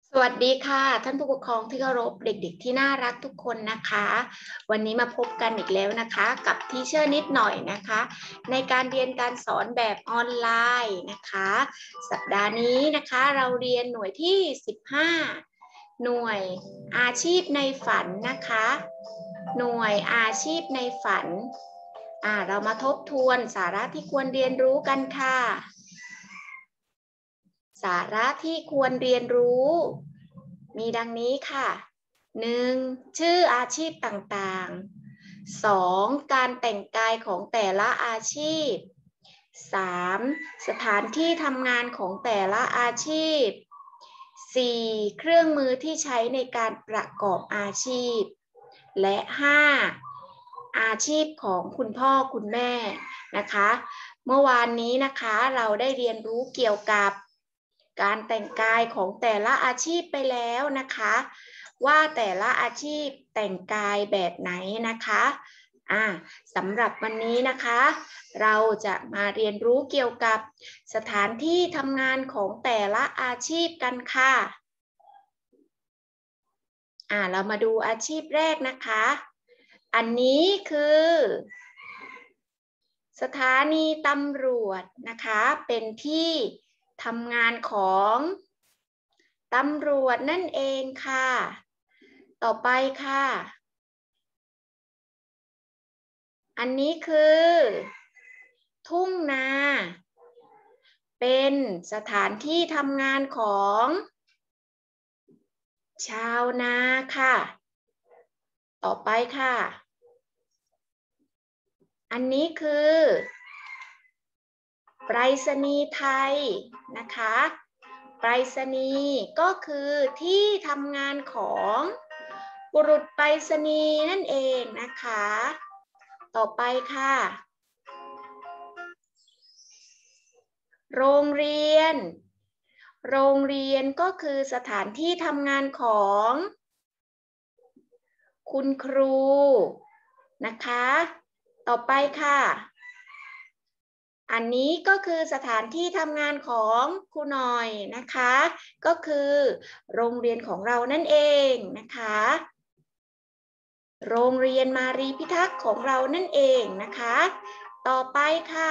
สวัสดีค่ะท่านผู้ปกครองที่เคารพเด็กๆที่น่ารักทุกคนนะคะวันนี้มาพบกันอีกแล้วนะคะกับทีเชอร์นิดหน่อยนะคะในการเรียนการสอนแบบออนไลน์นะคะสัปดาห์นี้นะคะเราเรียนหน่วยที่15หน่วยอาชีพในฝันนะคะหน่วยอาชีพในฝันเรามาทบทวนสาระที่ควรเรียนรู้กันค่ะสาระที่ควรเรียนรู้มีดังนี้ค่ะ 1. ชื่ออาชีพต่างๆ 2. การแต่งกายของแต่ละอาชีพ 3. สถานที่ทำงานของแต่ละอาชีพ 4. เครื่องมือที่ใช้ในการประกอบอาชีพ และ 5. อาชีพของคุณพ่อคุณแม่นะคะเมื่อวานนี้นะคะเราได้เรียนรู้เกี่ยวกับการแต่งกายของแต่ละอาชีพไปแล้วนะคะว่าแต่ละอาชีพแต่งกายแบบไหนนะคะสำหรับวันนี้นะคะเราจะมาเรียนรู้เกี่ยวกับสถานที่ทำงานของแต่ละอาชีพกันค่ะเรามาดูอาชีพแรกนะคะอันนี้คือสถานีตำรวจนะคะเป็นที่ทำงานของตำรวจนั่นเองค่ะต่อไปค่ะอันนี้คือทุ่งนาเป็นสถานที่ทำงานของชาวนาค่ะต่อไปค่ะอันนี้คือไปรษณีย์ไทยนะคะไปรษณีย์ก็คือที่ทำงานของบุรุษไปรษณีย์นั่นเองนะคะต่อไปค่ะโรงเรียนโรงเรียนก็คือสถานที่ทำงานของคุณครูนะคะต่อไปค่ะอันนี้ก็คือสถานที่ทำงานของครูหน่อยนะคะก็คือโรงเรียนของเรานั่นเองนะคะโรงเรียนมารีพิทักษ์ของเรานั่นเองนะคะต่อไปค่ะ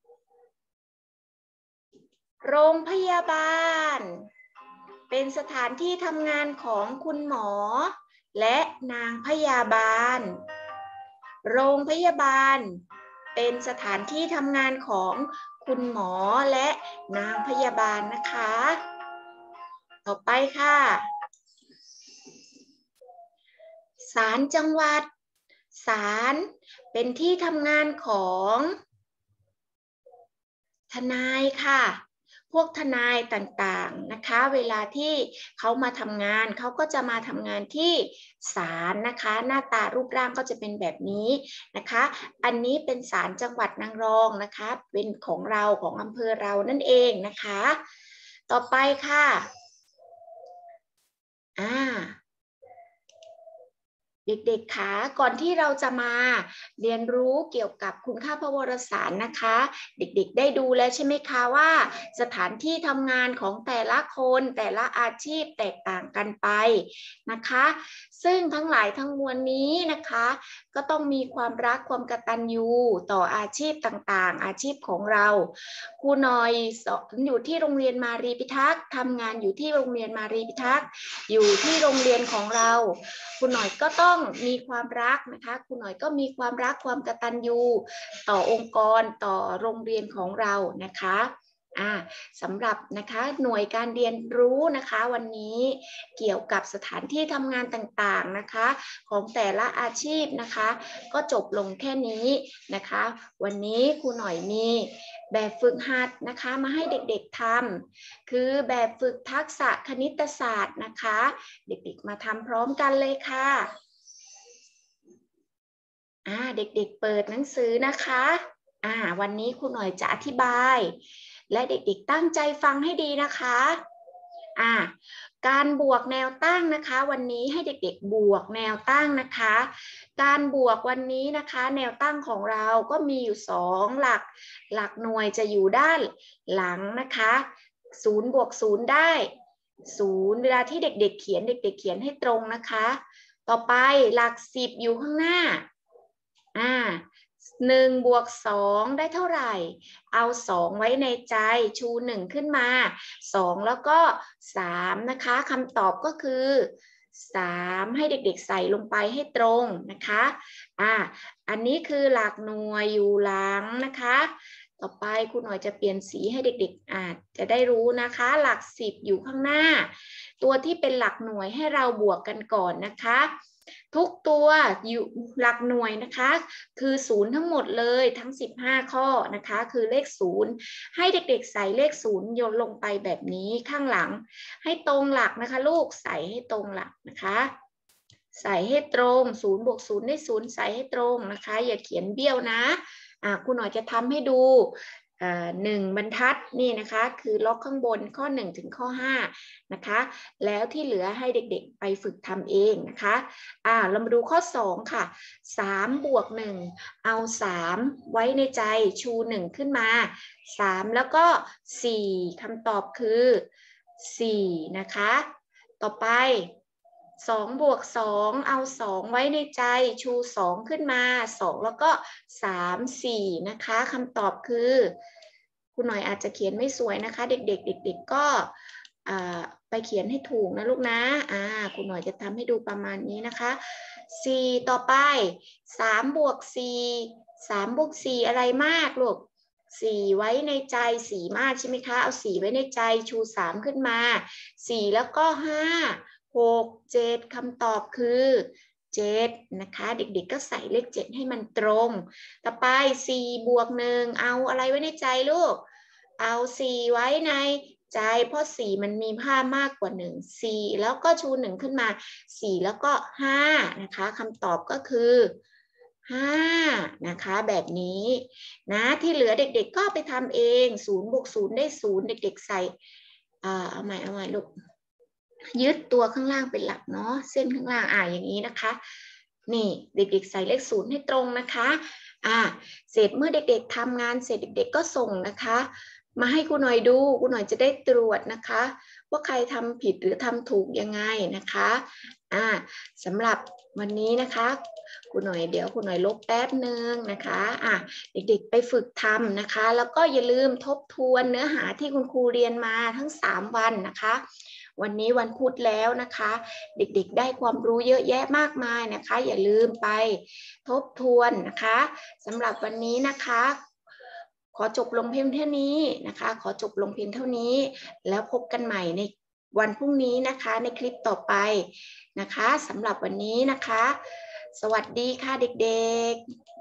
โรงพยาบาลเป็นสถานที่ทำงานของคุณหมอและนางพยาบาลโรงพยาบาลเป็นสถานที่ทำงานของคุณหมอและนางพยาบาลนะคะต่อไปค่ะศาลจังหวัดศาลเป็นที่ทำงานของทนายค่ะพวกทนายต่างๆนะคะเวลาที่เขามาทำงานเขาก็จะมาทำงานที่ศาลนะคะหน้าตารูปร่างก็จะเป็นแบบนี้นะคะอันนี้เป็นศาลจังหวัดนางรองนะคะเป็นของเราของอำเภอเรานั่นเองนะคะต่อไปค่ะเด็กๆคะก่อนที่เราจะมาเรียนรู้เกี่ยวกับคุณค่าพระวรสารนะคะเด็กๆได้ดูแล้วใช่ไหมคะว่าสถานที่ทำงานของแต่ละคนแต่ละอาชีพแตกต่างกันไปนะคะซึ่งทั้งหลายทั้งมวลนี้นะคะก็ต้องมีความรักความกตัญญูต่ออาชีพต่างๆอาชีพของเราครูหน่อยสอนอยู่ที่โรงเรียนมารีพิทักษ์ทำงานอยู่ที่โรงเรียนมารีพิทักษ์อยู่ที่โรงเรียนของเราคุณหน่อยก็ต้องมีความรักนะคะคุณหน่อยก็มีความรักความกตัญญูต่อองค์กรต่อโรงเรียนของเรานะคะสำหรับนะคะหน่วยการเรียนรู้นะคะวันนี้เกี่ยวกับสถานที่ทำงานต่างๆนะคะของแต่ละอาชีพนะคะก็จบลงแค่นี้นะคะวันนี้ครูหน่อยมีแบบฝึกหัดนะคะมาให้เด็กๆทำคือแบบฝึกทักษะคณิตศาสตร์นะคะเด็กๆมาทำพร้อมกันเลยค่ะเด็กๆเปิดหนังสือนะคะวันนี้ครูหน่อยจะอธิบายและเด็กๆตั้งใจฟังให้ดีนะคะการบวกแนวตั้งนะคะวันนี้ให้เด็กๆบวกแนวตั้งนะคะการบวกวันนี้นะคะแนวตั้งของเราก็มีอยู่2หลักหลักหน่วยจะอยู่ด้านหลังนะคะ0 บวก 0ได้ 0เวลาที่เด็กๆเขียนเด็กๆเขียนให้ตรงนะคะต่อไปหลัก10อยู่ข้างหน้า1 บวก 2ได้เท่าไหร่เอา2ไว้ในใจชู1ขึ้นมา2แล้วก็3นะคะคำตอบก็คือ3ให้เด็กๆใส่ลงไปให้ตรงนะคะอันนี้คือหลักหน่วยอยู่หลังนะคะต่อไปครูหน่อยจะเปลี่ยนสีให้เด็กๆจะได้รู้นะคะหลัก10อยู่ข้างหน้าตัวที่เป็นหลักหน่วยให้เราบวกกันก่อนนะคะทุกตัวอยู่หลักหน่วยนะคะคือ0ทั้งหมดเลยทั้ง15ข้อนะคะคือเลข0ให้เด็กๆใส่เลข0โยนลงไปแบบนี้ข้างหลังให้ตรงหลักนะคะลูกใส่ให้ตรงหลักนะคะใส่ให้ตรง0 บวก 0ได้0ใส่ให้ตรงนะคะอย่าเขียนเบี้ยวนะครูหน่อยจะทำให้ดู1 บรรทัดนี่นะคะคือล็อกข้างบนข้อ1ถึงข้อ5นะคะแล้วที่เหลือให้เด็กๆไปฝึกทำเองนะคะเรามาดูข้อ2ค่ะ3 บวก 1เอา3ไว้ในใจชู1ขึ้นมา3แล้วก็4คำตอบคือ4นะคะต่อไป2 บวก 2เอา2ไว้ในใจชู2ขึ้นมา2แล้วก็3 4นะคะคำตอบคือคุณหน่อยอาจจะเขียนไม่สวยนะคะเด็กๆเด็กๆก็ไปเขียนให้ถูกนะลูกนะคุณหน่อยจะทำให้ดูประมาณนี้นะคะ4ต่อไป3 บวก 4 3 บวก 4อะไรมากลูก4ไว้ในใจ4มากใช่ไหมคะเอา4ไว้ในใจชู3ขึ้นมา4แล้วก็5 6 7คำตอบคือ7นะคะเด็กๆก็ใส่เลข7ให้มันตรงต่อไป4 บวก 1เอาอะไรไว้ในใจลูกเอา4ไว้ในใจเพราะ4มันมีค่ามากกว่า1 4แล้วก็ชู1ขึ้นมา4แล้วก็5นะคะคำตอบก็คือ5นะคะแบบนี้นะที่เหลือเด็กๆก็ไปทำเอง0 บวก 0ได้0เด็กๆใส่เอาใหม่ลูกยึดตัวข้างล่างเป็นหลักเนาะเส้นข้างล่างอย่างนี้นะคะนี่เด็กๆใส่เลข0ให้ตรงนะคะเสร็จเมื่อเด็กๆทำงานเสร็จเด็กๆก็ส่งนะคะมาให้ครูหน่อยดูครูหน่อยจะได้ตรวจนะคะว่าใครทำผิดหรือทำถูกยังไงนะคะสำหรับวันนี้นะคะครูหน่อยเดี๋ยวครูหน่อยลบแป๊บนึงนะคะเด็กๆไปฝึกทำนะคะแล้วก็อย่าลืมทบทวนเนื้อหาที่คุณครูเรียนมาทั้ง3วันนะคะวันนี้วันพุธแล้วนะคะเด็กๆได้ความรู้เยอะแยะมากมายนะคะอย่าลืมไปทบทวนนะคะสำหรับวันนี้นะคะขอจบลงเพียงเท่านี้นะคะขอจบลงเพียงเท่านี้แล้วพบกันใหม่ในวันพรุ่งนี้นะคะในคลิปต่อไปนะคะสำหรับวันนี้นะคะสวัสดีค่ะเด็กๆ